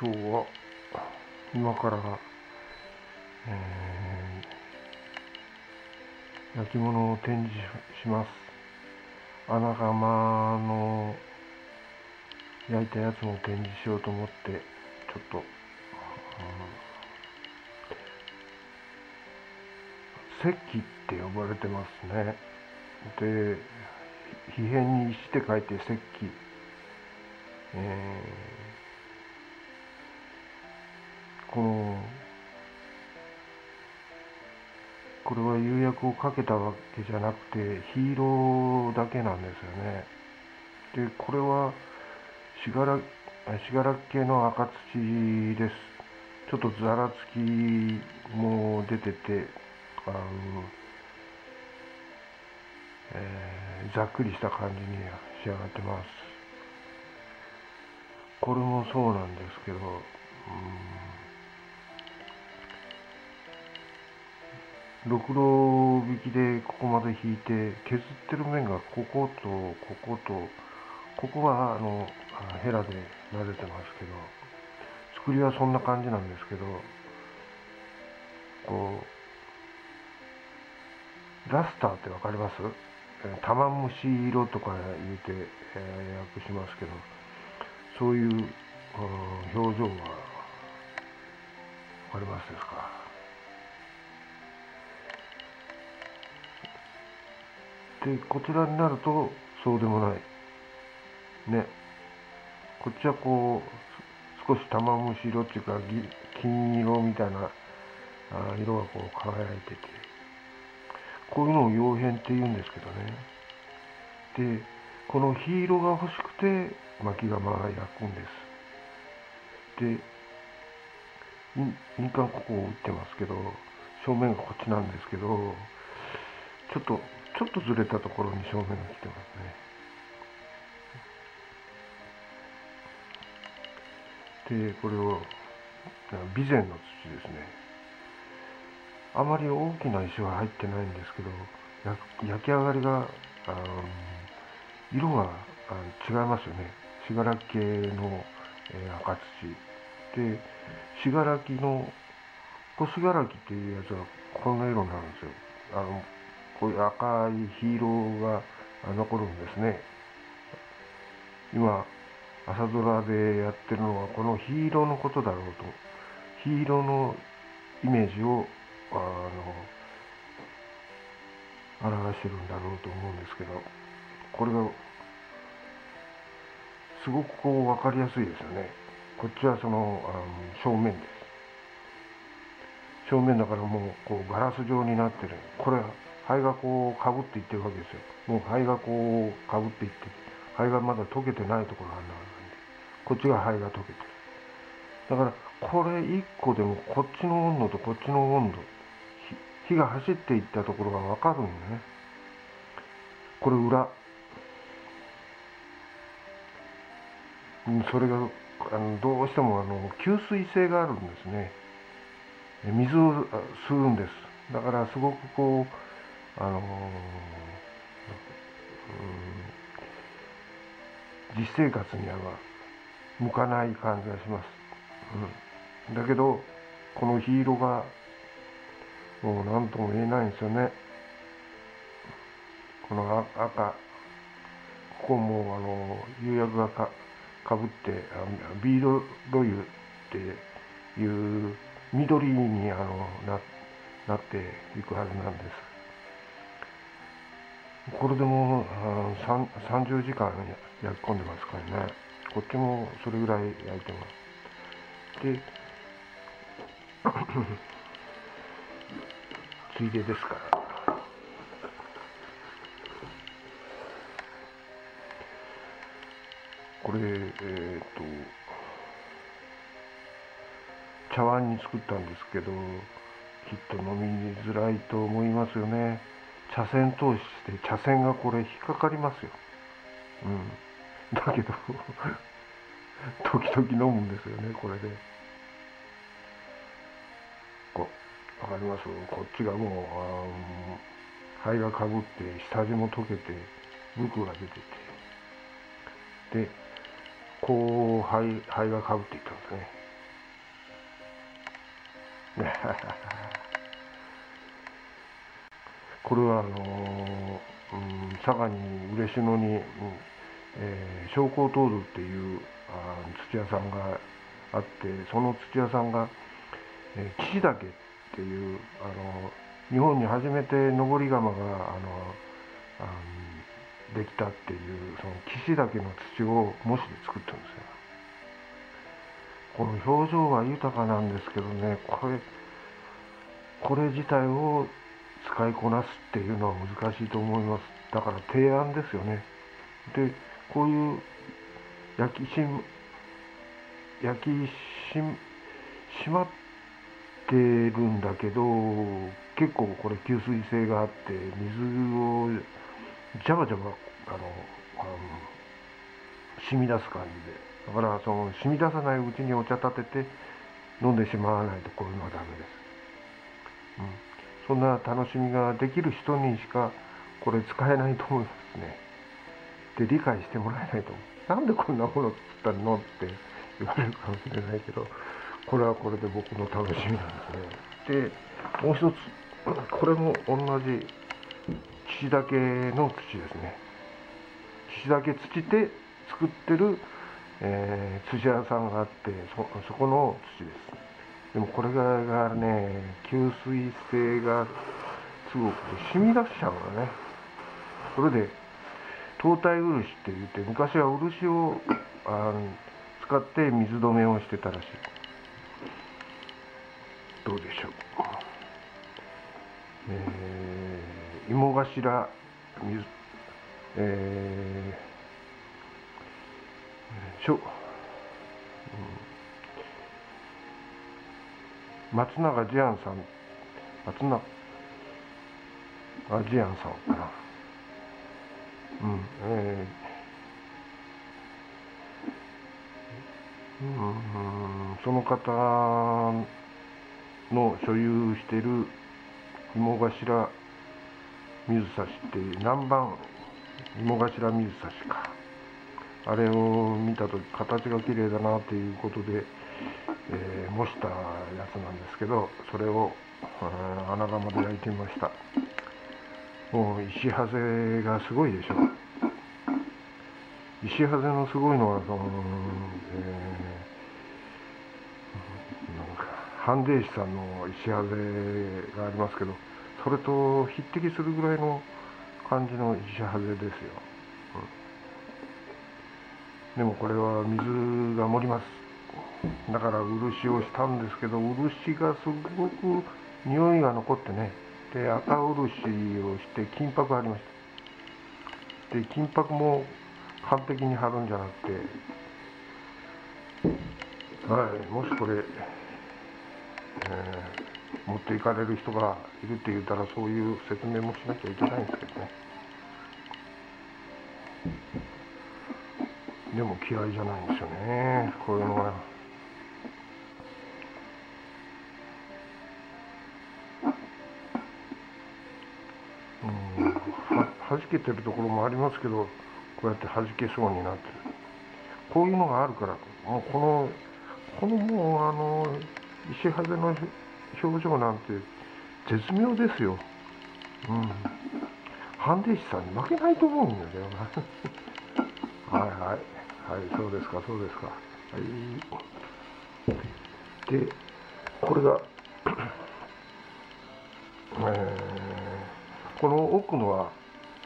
今日は今から、焼き物を展示します。穴窯の焼いたやつも展示しようと思って、ちょっと、石器って呼ばれてますね。で、皮片に石って書いて石器。これは釉薬をかけたわけじゃなくて火色だけなんですよね。でこれは信楽系の赤土です。ちょっとざらつきも出てて、ざっくりした感じに仕上がってます。これもそうなんですけど、ろくろ引きでここまで引いて、削ってる面がこことこことここはヘラで混ぜてますけど、作りはそんな感じなんですけど、こうラスターってわかります？玉虫色とか言うて、訳しますけど、そういう、表情がわかりますですか？でこちらになるとそうでもないね。こっちはこう少し玉虫色っていうか金色みたいな色がこう輝いてて、こういうのを曜変って言うんですけどね。でこの火色が欲しくて巻き窯が焼くんです。で印鑑ここを打ってますけど、正面がこっちなんですけど、ちょっとずれたところに正面が来てますね。でこれを備前の土ですね。あまり大きな石は入ってないんですけど、焼き上がりが色が違いますよね。信楽系の、赤土で、信楽の古信楽っていうやつはこんな色になるんですよ。こういう赤い火色が残るんですね。今朝ドラでやってるのはこの火色のことだろうと、火色のイメージを表してるんだろうと思うんですけど、これがすごくこう分かりやすいですよね。こっちは正面です。正面だからもうこうガラス状になってる。これ灰がこうかぶっていってるわけですよ。もう灰がこうかぶっていって、灰がまだ溶けてないところがあるんで、こっちが灰が溶けてる。だからこれ1個でもこっちの温度とこっちの温度、火が走っていったところが分かるんよね。これ裏、それがどうしても吸水性があるんですね。水を吸うんです。だからすごくこう実生活には向かない感じがします。だけどこの火色がもう何とも言えないんですよね。この赤、ここも釉薬がかぶってビードロユっていう緑になっていくはずなんです。これでも30時間焼き込んでますからね。こっちもそれぐらい焼いてます。でついでですから、これ茶碗に作ったんですけど、きっと飲みづらいと思いますよね。茶筅通して茶筅がこれ引っかかりますよ。だけど時々飲むんですよね、これで。わかります？こっちがもう灰がかぶって下地も溶けてブクが出てて、でこう灰がかぶっていったんですね。 これは佐賀に嬉野に、商工灯図っていう土屋さんがあって、その土屋さんが、岸岳っていう日本に初めて登り窯ができたっていうその岸岳の土を模して作ってるんですよ。この表情は豊かなんですけどね、これ自体を使いこなすっていうのは難しいと思います。だから提案ですよね。でこういう焼き締まってるんだけど、結構これ吸水性があって水をジャバジャバ染み出す感じで、だからその染み出さないうちにお茶立てて飲んでしまわないとこういうのはダメです。そんな楽しみができる人にしかこれ使えないと思いますね。で理解してもらえないと思う。なんでこんなもの作ったのって言われるかもしれないけど、これはこれで僕の楽しみなんですね。でもう一つ、これも同じ岸岳の土ですね。岸岳土で作ってる、土屋さんがあって、そこの土です。でもこれがね、吸水性がすごくて染み出しちゃうのね。それで灯体漆って言って、昔は漆を使って水止めをしてたらしい。どうでしょう。芋頭水松永慈庵さん、松永慈庵さんかな。その方の所有している芋頭水差しっていう南蛮芋頭水差しか、あれを見たとき形が綺麗だなということで、模したやつなんですけど、それを穴窯で焼いてみました。もう石ハゼがすごいでしょ。石ハゼのすごいのはなんか半田石さんの石ハゼがありますけど、それと匹敵するぐらいの感じの石ハゼですよ。でもこれは水が盛ります。だから漆をしたんですけど、漆がすごく匂いが残ってね、で赤漆をして金箔貼りました。で金箔も完璧に貼るんじゃなくて、もしこれ、持っていかれる人がいるって言ったらそういう説明もしなきゃいけないんですけどね。でも気合いじゃないんですよね、こういうのは。弾けてるところもありますけど、こうやって弾けそうになってる。こういうのがあるから、もうこのもう石ハゼの表情なんて絶妙ですよ。半田石さんに負けないと思うんだよな。はいはいはい、そうですかそうですか。はい。でこれがこの奥のは、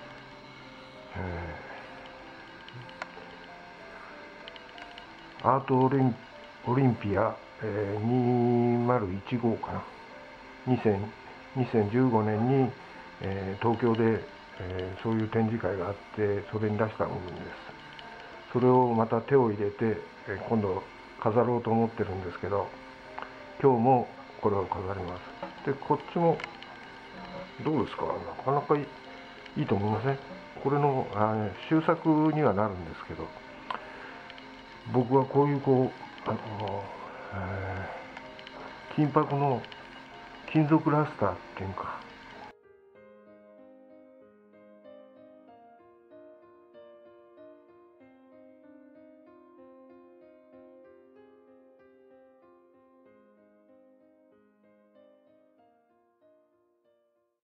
アートオリンピア、2015かな。2015年に、東京で、そういう展示会があって、それに出した部分です。それをまた手を入れて、今度飾ろうと思ってるんですけど、今日もこれを飾ります。でこっちもどうですか、なかなかいいと思いません？これの終作にはなるんですけど、僕はこういう金箔の金属ラスターっていうか、